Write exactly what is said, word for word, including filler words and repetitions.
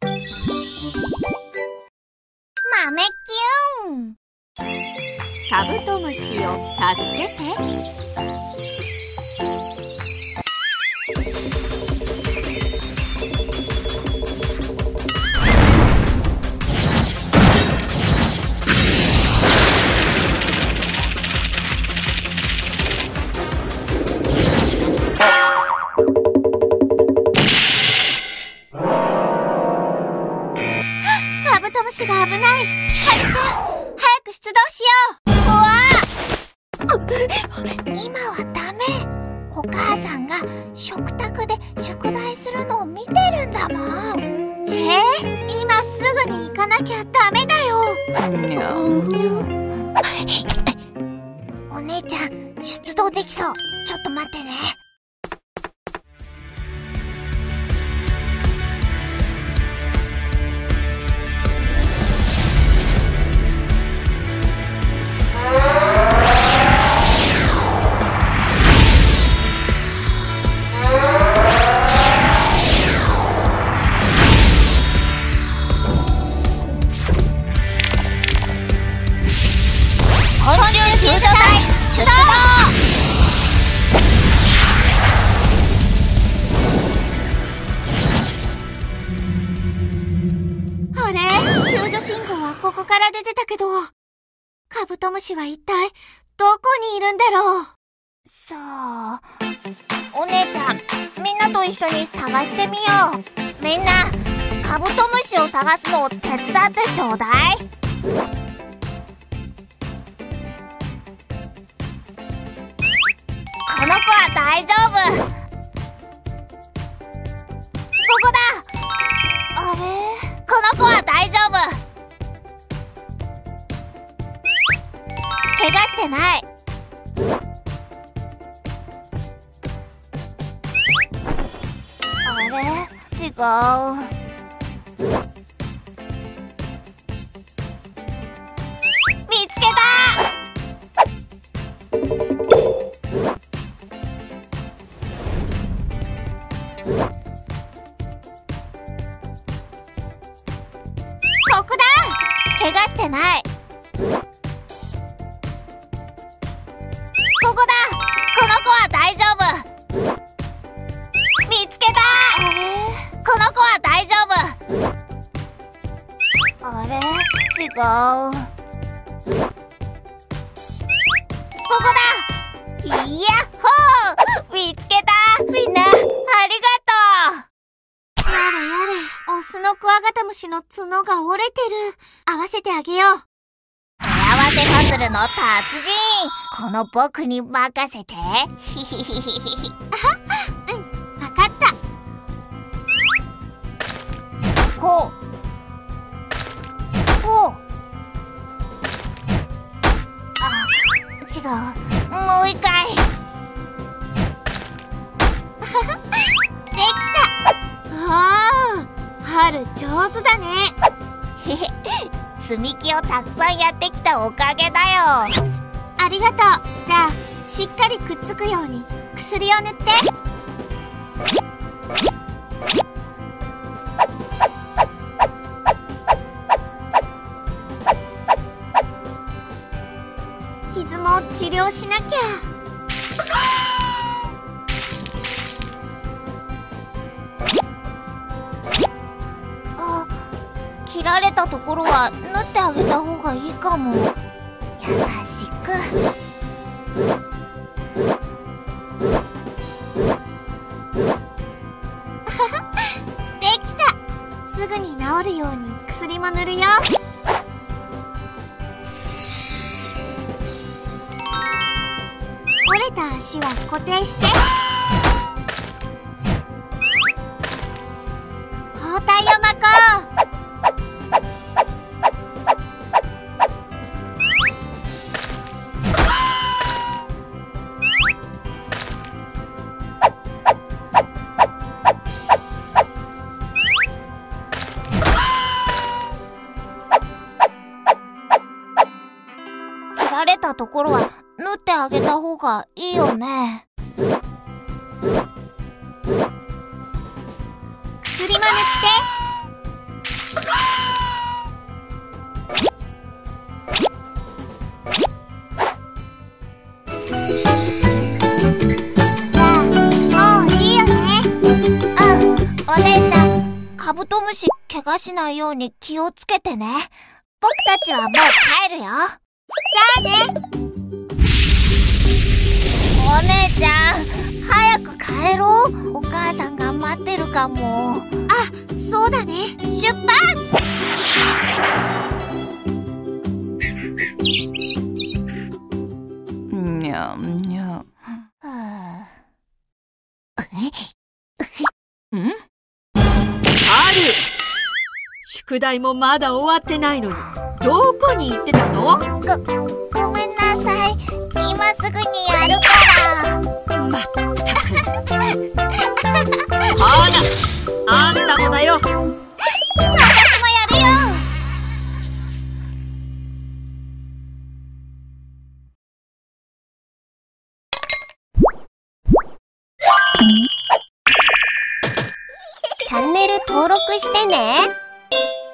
豆キュン。 カブトムシを助けて。 カブトムシが危ない。はるちゃん、早く出動しよう。うわあ、今はダメ。お母さんが食卓で宿題するのを見てるんだもん。えー、今すぐに行かなきゃダメだよ。お姉ちゃん、出動できそう。ちょっと待ってね。ここから出てたけど、カブトムシは一体どこにいるんだろう。さあ、お姉ちゃん、みんなと一緒に探してみよう。みんな、カブトムシを探すのを手伝ってちょうだい。この子は大丈夫。ここだ。あれ？この子は大丈夫。怪我してない。あれ？違う。見つけた！ここだ！怪我してない。ここだ！この子は大丈夫。見つけた！あれ？この子は大丈夫。あれ？違う。ここだ！やっほー！見つけた！みんな、ありがとう！やれやれ、オスのクワガタムシの角が折れてる。合わせてあげよう。手合わせパズルの達人、この僕に任せて。ひひひひひひ。あ、うん、わかった。こう。こう。あ、違う。もう一回。できた。おー、春上手だね。へへ。積み木をたくさんやってきたおかげだよ。ありがとう。じゃあしっかりくっつくように薬を塗って。傷も治療しなきゃ。切られたところは縫ってあげた方がいいかも。優しく。できた。すぐに治るように薬も塗るよ。折れた足は固定して。包帯を巻こう。切られたところは縫ってあげた方がいいよね。薬も塗って。 カブトムシ怪我しないように気をつけてね。僕たちはもう帰るよ。じゃあね。お姉ちゃん、早く帰ろう。お母さんが待ってるかも。あ、そうだね。出発！ にゃんにゃん。ん？ある！宿題もまだ終わってないのに、どこに行ってたの？ ご、ごめんなさい。今すぐにやるから。 まったく。ほら、あんたもだよ。 私もやるよ。チャンネル登録してね。